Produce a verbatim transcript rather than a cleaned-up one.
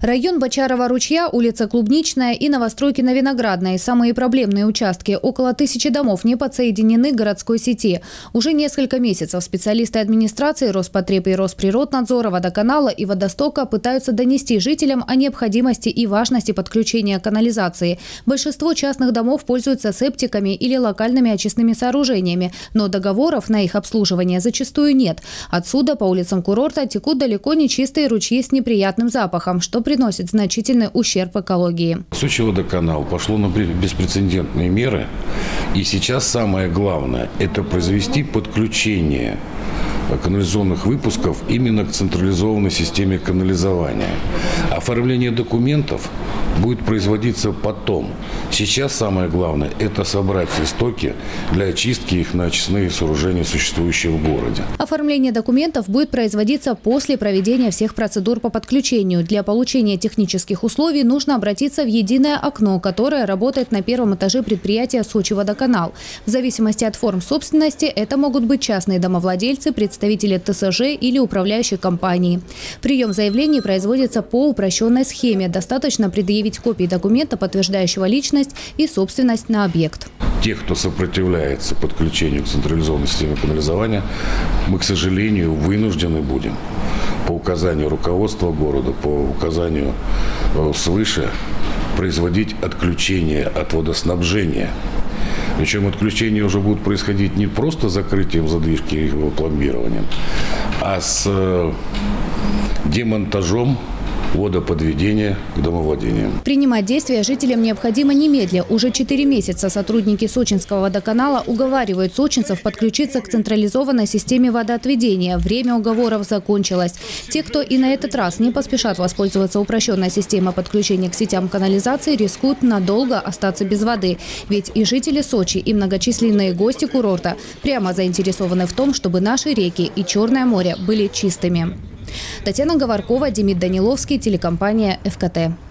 Район Бочарова ручья, улица Клубничная и новостройки на Виноградной – самые проблемные участки. Около тысячи домов не подсоединены к городской сети. Уже несколько месяцев специалисты администрации, Роспотреб и Росприроднадзора, Водоканала и Водостока пытаются донести жителям о необходимости и важности подключения канализации. Большинство частных домов пользуются септиками или локальными очистными сооружениями, но договоров на их обслуживание зачастую нет. Отсюда по улицам курорта текут далеко не чистые ручьи с неприятным запахом, что приносит значительный ущерб экологии. Сочи-Водоканал пошло на беспрецедентные меры. И сейчас самое главное – это произвести подключение канализационных выпусков именно к централизованной системе канализования. Оформление документов будет производиться потом. Сейчас самое главное – это собрать все стоки для очистки их на очистные сооружения, существующие в городе. Оформление документов будет производиться после проведения всех процедур по подключению. Для получения технических условий нужно обратиться в единое окно, которое работает на первом этаже предприятия «Сочи-Водоканал». В зависимости от форм собственности это могут быть частные домовладельцы, представители ТСЖ или управляющей компании. Прием заявлений производится по упрощенной схеме. Достаточно предъявить копии документа, подтверждающего личность и собственность на объект. Тех, кто сопротивляется подключению к централизованной системе канализования, мы, к сожалению, вынуждены будем по указанию руководства города, по указанию свыше производить отключение от водоснабжения. Причем отключение уже будет происходить не просто закрытием задвижки и его пломбированием, а с демонтажом водоподведения к домовладениям. Принимать действия жителям необходимо немедля. Уже четыре месяца сотрудники Сочинского водоканала уговаривают сочинцев подключиться к централизованной системе водоотведения. Время уговоров закончилось. Те, кто и на этот раз не поспешат воспользоваться упрощенной системой подключения к сетям канализации, рискуют надолго остаться без воды. Ведь и жители Сочи, и многочисленные гости курорта прямо заинтересованы в том, чтобы наши реки и Черное море были чистыми. Татьяна Говоркова, Демид Даниловский, телекомпания ФКТ.